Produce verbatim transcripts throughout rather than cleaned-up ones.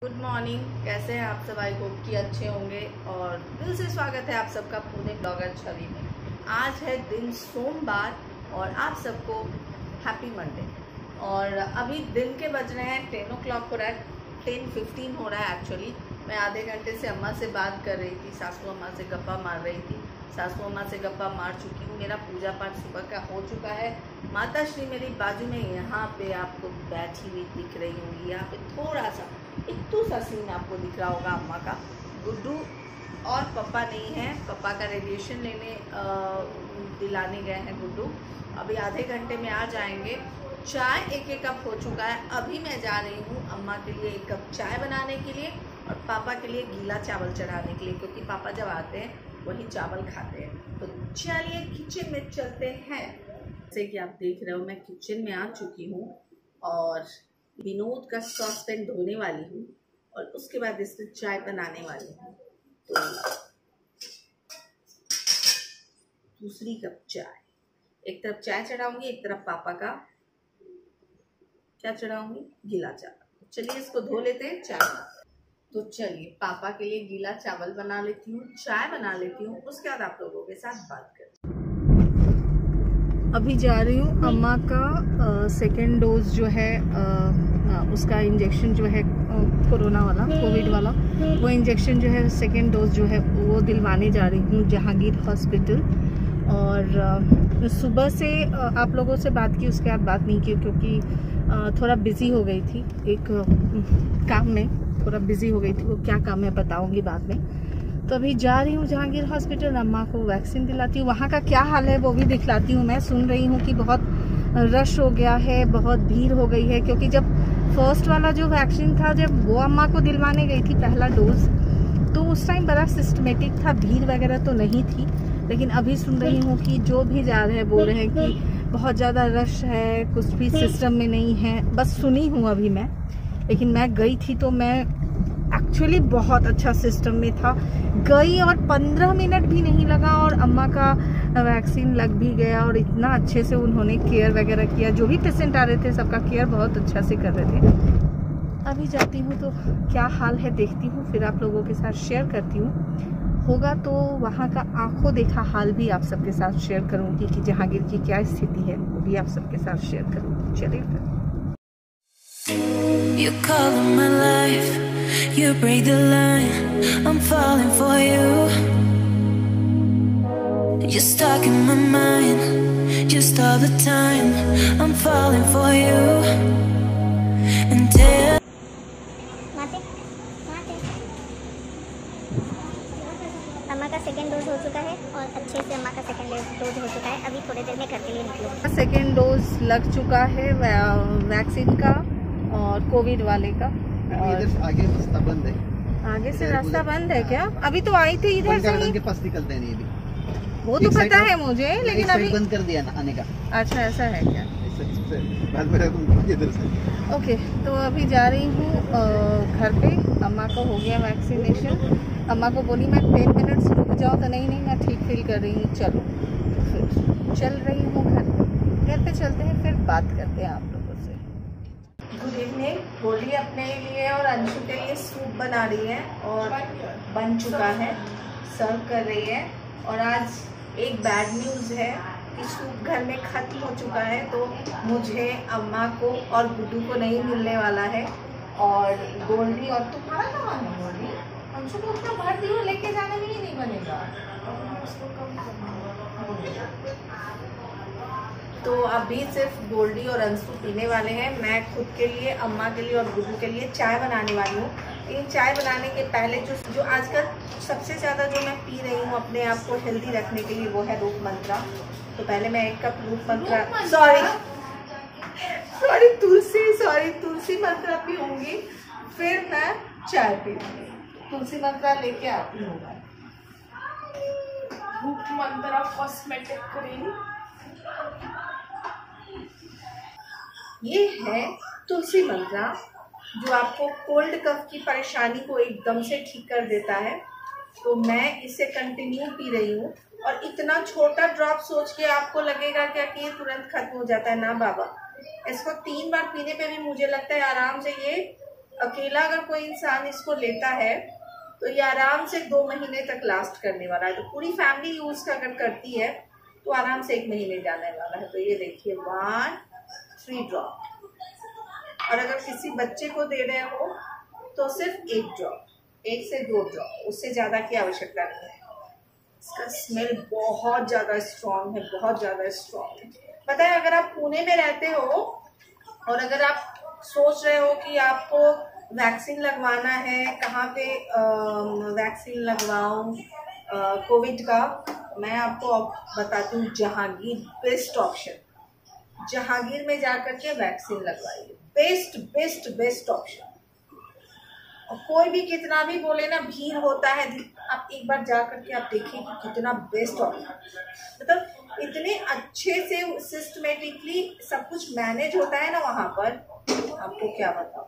Good morning, कैसे हैं आप सब? आई होप कि अच्छे होंगे और दिल से स्वागत है आप सबका पुणे ब्लॉगर छवि में। आज है दिन सोमवार और आप सबको हैप्पी मंडे। और अभी दिन के बज रहे हैं टेन ओ क्लॉक हो रहा है, टेन फिफ्टीन हो रहा है एक्चुअली। मैं आधे घंटे से अम्मा से बात कर रही थी, सासू अम्मा से गप्पा मार रही थी। सासू अम्मा से गप्पा मार चुकी हूँ, मेरा पूजा पाठ सुबह का हो चुका है। माता श्री मेरी बाजू में यहाँ पे आपको बैठी हुई दिख रही होंगी। यहाँ पे थोड़ा सा इतू सा सीन आपको दिख रहा होगा अम्मा का। गुड्डू और पापा नहीं है, पापा का रेडिएशन लेने दिलाने गए हैं गुड्डू। अभी आधे घंटे में आ जाएंगे। चाय एक एक कप हो चुका है। अभी मैं जा रही हूँ अम्मा के लिए एक कप चाय बनाने के लिए और पापा के लिए गीला चावल चढ़ाने के लिए, क्योंकि पापा जब आते हैं वही चावल खाते हैं। तो चलिए किचन में चलते हैं। जैसे कि आप देख रहे हो मैं किचन में आ चुकी हूँ और विनोद का सॉसपैन धोने वाली हूँ और उसके बाद इसमें चाय बनाने वाली हूँ। तो दूसरी कप चाय, एक तरफ चाय चढ़ाऊंगी, एक तरफ पापा का क्या चढ़ाऊंगी, गीला चावल। चलिए इसको धो लेते हैं, चाय बनाते हैं। तो चलिए पापा के लिए गीला चावल बना लेती हूँ, चाय बना लेती हूँ, उसके बाद आप लोगों के साथ बात करती हूँ। अभी जा रही हूँ अम्मा का सेकेंड डोज जो है आ, आ, उसका इंजेक्शन जो है कोरोना वाला, कोविड वाला, वो इंजेक्शन जो है सेकेंड डोज जो है वो दिलवाने जा रही हूँ जहांगीर हॉस्पिटल। और आ, सुबह से आ, आप लोगों से बात की, उसके बाद बात नहीं की क्योंकि आ, थोड़ा बिजी हो गई थी एक आ, काम में, थोड़ा बिजी हो गई थी। वो क्या काम है बताऊंगी बाद में। तो अभी जा रही हूँ जहांगीर हॉस्पिटल, अम्मा को वैक्सीन दिलाती हूँ। वहाँ का क्या हाल है वो भी दिखलाती हूँ। मैं सुन रही हूँ कि बहुत रश हो गया है, बहुत भीड़ हो गई है, क्योंकि जब फर्स्ट वाला जो वैक्सीन था, जब वो अम्मा को दिलवाने गई थी पहला डोज, तो उस टाइम बड़ा सिस्टमेटिक था, भीड़ वगैरह तो नहीं थी। लेकिन अभी सुन रही हूँ कि जो भी जा रहे हैं बोल रहे हैं कि बहुत ज़्यादा रश है, कुछ भी सिस्टम में नहीं है। बस सुनी हूँ अभी मैं, लेकिन मैं गई थी तो मैं एक्चुअली बहुत अच्छा सिस्टम में था। गई और पंद्रह मिनट भी नहीं लगा और अम्मा का वैक्सीन लग भी गया और इतना अच्छे से उन्होंने केयर वगैरह किया। जो भी पेशेंट आ रहे थे सबका केयर बहुत अच्छा से कर रहे थे। अभी जाती हूँ तो क्या हाल है देखती हूँ, फिर आप लोगों के साथ शेयर करती हूँ। होगा तो वहाँ का आंखों देखा हाल भी आप सबके साथ शेयर करूँगी कि जहांगीर की क्या स्थिति है, वो भी आप सबके साथ शेयर करूँगी। चलिए फिर। You call in my life, you break the line, I'm falling for you. You're stuck in my mind, just all the time, I'm falling for you. And tell अम्मा का सेकेंड डोज हो चुका है और अच्छे से अम्मा का सेकेंड डोज हो चुका है। अभी थोड़ी देर में घर के लिए निकलूंगा। सेकेंड डोज लग चुका है वैक्सीन का और कोविड वाले का। और आगे रास्ता बंद है, आगे से रास्ता बंद है क्या? अभी तो आई थी इधर से ही, के पास निकलते नहीं अभी। वो तो पता है मुझे, लेकिन अभी बंद कर दिया ना आने का। अच्छा ऐसा है क्या? बाद में इधर से। ओके, तो अभी जा रही हूँ घर पे। अम्मा को हो गया वैक्सीनेशन। अम्मा को बोली मैं टेन मिनट्स रुक जाओ, तो नहीं नहीं मैं ठीक फील कर रही हूँ, चलो। फिर चल रही हूँ घर पे। घर पे चलते हैं, फिर बात करते हैं आप लोगों से। Good evening. होली अपने लिए और अंशु के लिए सूप बना रही है और बन चुका है, सर्व कर रही है। और आज एक बैड न्यूज़ है कि सूप घर में ख़त्म हो चुका है, तो मुझे, अम्मा को और गुड्डू को नहीं मिलने वाला है। और गोल्डी और तुम्हारा कहाँ है गोल्डी? अंशु को उतना भर दियो, लेके जाने में ही नहीं बनेगा। तो अभी सिर्फ गोल्डी और अंशु पीने वाले हैं। मैं खुद के लिए, अम्मा के लिए और गुड्डू के लिए चाय बनाने वाली हूँ। लेकिन चाय बनाने के पहले जो जो आजकल सबसे ज़्यादा जो मैं पी रही हूँ अपने आप को हेल्दी रखने के लिए, वो है रूप मंत्रा। तो पहले मैं एक cup Roop Mantra, sorry sorry Tulsi sorry Tulsi Mantra पीऊँगी, फिर मैं चाय पीऊँगी। तुलसी मंत्रा लेके आती हूँ मैं। रूप मंत्रा कॉस्मेटिक क्रीम, ये है तुलसी मंत्रा, जो आपको कोल्ड कफ की परेशानी को एकदम से ठीक कर देता है। तो मैं इसे कंटिन्यू पी रही हूँ। और इतना छोटा ड्रॉप सोच के आपको लगेगा क्या कि ये तुरंत खत्म हो जाता है, ना बाबा। इसको तीन बार पीने पे भी मुझे लगता है आराम से ये अकेला अगर कोई इंसान इसको लेता है तो ये आराम से दो महीने तक लास्ट करने वाला है। तो पूरी फैमिली यूज अगर करती है तो आराम से एक महीने जाने वाला है। तो ये देखिए वन थ्री ड्रॉप, और अगर किसी बच्चे को दे रहे हो तो सिर्फ एक ड्रॉप, एक से दो ड्रॉप, उससे ज़्यादा की आवश्यकता नहीं है। इसका स्मेल बहुत ज़्यादा स्ट्रॉन्ग है, बहुत ज़्यादा स्ट्रॉन्ग है। पता है, अगर आप पुणे में रहते हो और अगर आप सोच रहे हो कि आपको वैक्सीन लगवाना है, कहाँ पे वैक्सीन लगवाऊं कोविड का, मैं आपको बताती हूँ जहांगीर बेस्ट ऑप्शन। जहांगीर में जाकर के वैक्सीन लगवाइए, बेस्ट बेस्ट बेस्ट ऑप्शन। और कोई भी कितना भी बोले ना भीड़ होता है, आप एक बार जा करके आप देखिए कि कितना बेस्ट ऑप्शन, मतलब इतने अच्छे से सिस्टमेटिकली सब कुछ मैनेज होता है ना वहाँ पर, आपको क्या बताऊँ।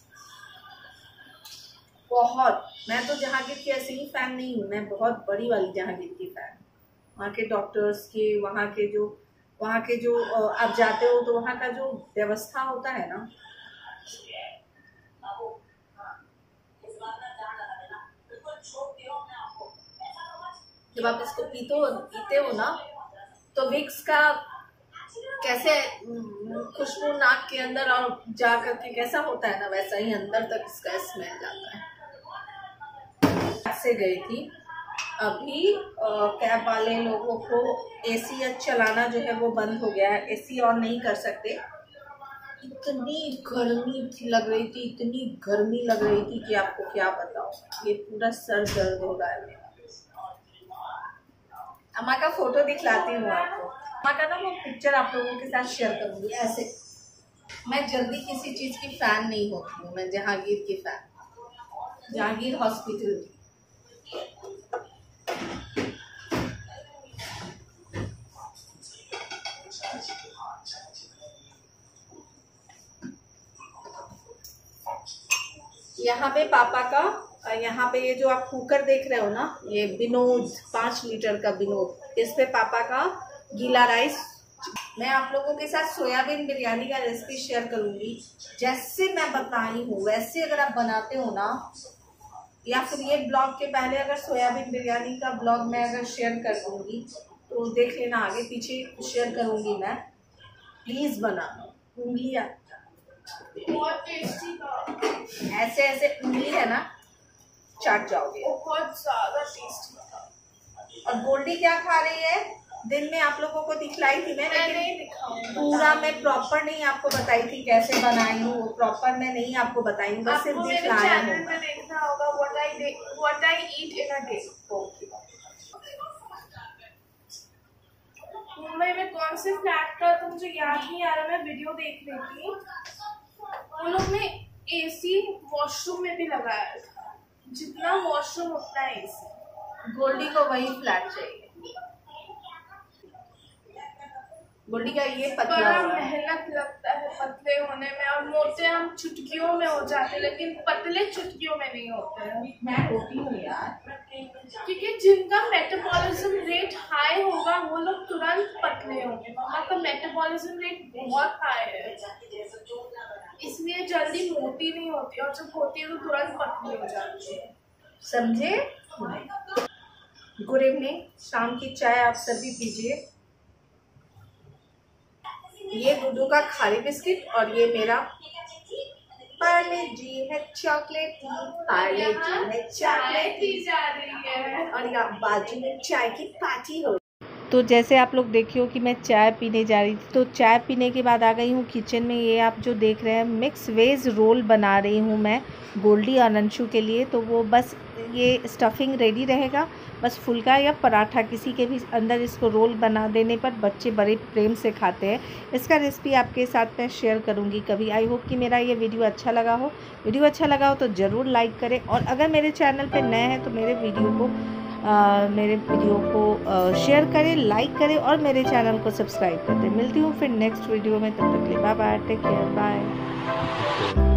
बहुत, मैं तो जहांगीर की ऐसे ही फैन नहीं हूँ, मैं बहुत बड़ी वाली जहांगीर की फैन। वहाँ के डॉक्टर्स के, वहाँ के जो वहाँ के जो आप जाते हो तो वहाँ का जो व्यवस्था होता है ना, जब आप इसको पीते हो पीते हो ना तो विक्स का कैसे खुशबू नाक के अंदर और जा करके कैसा होता है ना, वैसा ही अंदर तक इसका स्मेल जाता है। से गई थी अभी कैब वाले लोगों को एसी चलाना जो है वो बंद हो गया है, एसी ऑन नहीं कर सकते। इतनी गर्मी लग रही थी, इतनी गर्मी लग रही थी कि आपको क्या बताऊं, ये पूरा सर दर्द हो रहा है मेरा। अम्मा का फोटो दिखलाती हूँ आपको, अम्मा का ना वो पिक्चर आप लोगों के साथ शेयर करूँगी ऐसे। मैं जल्दी किसी चीज़ की फ़ैन नहीं होती हूँ, मैं जहांगीर की फ़ैन, जहांगीर हॉस्पिटल की। यहाँ पे पापा का, यहाँ पे ये जो आप कुकर देख रहे हो ना, ये विनोद पाँच लीटर का विनोद, इस पे पापा का गीला राइस। मैं आप लोगों के साथ सोयाबीन बिरयानी का रेसिपी शेयर करूंगी, जैसे मैं बताई हूँ वैसे अगर आप बनाते हो ना, या फिर ये ब्लॉग के पहले अगर सोयाबीन बिरयानी का ब्लॉग मैं अगर शेयर कर दूंगी तो देख लेना, आगे पीछे शेयर करूंगी मैं, प्लीज बनाना। उंगलियां बहुत टेस्टी था, ऐसे ऐसे उंगली है ना चाट जाओगे, बहुत ज्यादा टेस्टी था। और गोल्डी क्या खा रही है, दिन में आप लोगों को दिखलाई थी मैं, मैं लेकिन नहीं दिखाऊंगी, पूरा मैं प्रॉपर नहीं आपको बताई थी कैसे बनाई हूँ, वो प्रॉपर मैं नहीं आपको बताई हूँ, बस सिर्फ आपको मेरे दिखलाया चैनल हूँ। में देखना होगा what I what I eat in a day. Mumbai में कौन से फ्लैट का तो मुझे याद नहीं आ रहा, मैं वीडियो देख रही थी, उन लोग ने एसी वॉशरूम में भी लगाया था, जितना वॉशरूम उतना एसी। गोल्डी को वही फ्लैट चाहिए, गोल्डी का ये पतला बड़ा हुआ है। मेहनत लगता है पतले होने में, और मोटे हम चुटकियों में हो जाते हैं, लेकिन पतले चुटकियों में नहीं होते हैं। मैं होती हूँ यार, क्योंकि जिनका मेटाबॉलिज्म रेट हाई होगा वो लोग तुरंत पतले होंगे। मम्मा का मेटाबॉलिज्म रेट बहुत हाई है, इसलिए जल्दी मोटी नहीं होती, और जब होती है तो तुरंत पतली हो जाती है। समझे? गुड इवनिंग, शाम की चाय आप सभी पीजिए। ये गुड्डू का खाली बिस्किट और ये मेरा पार्ले जी है चॉकलेटी, पार्ले जी है चॉकलेटी, जा रही है और यहाँ बाजू में चाय की पार्टी हो। तो जैसे आप लोग देखिए हो कि मैं चाय पीने जा रही थी, तो चाय पीने के बाद आ गई हूँ किचन में। ये आप जो देख रहे हैं मिक्स वेज रोल बना रही हूँ मैं गोल्डी और अंशु के लिए। तो वो बस ये स्टफिंग रेडी रहेगा, बस फुल्का या पराठा किसी के भी अंदर इसको रोल बना देने पर बच्चे बड़े प्रेम से खाते हैं। इसका रेसिपी आपके साथ मैं शेयर करूँगी कभी। आई होप कि मेरा ये वीडियो अच्छा लगा हो। वीडियो अच्छा लगा हो तो ज़रूर लाइक करें, और अगर मेरे चैनल पर नए हैं तो मेरे वीडियो को आ, मेरे वीडियो को आ, शेयर करें, लाइक करें और मेरे चैनल को सब्सक्राइब कर दें। मिलती हूँ फिर नेक्स्ट वीडियो में, तब तक के लिए bye bye, take care, bye.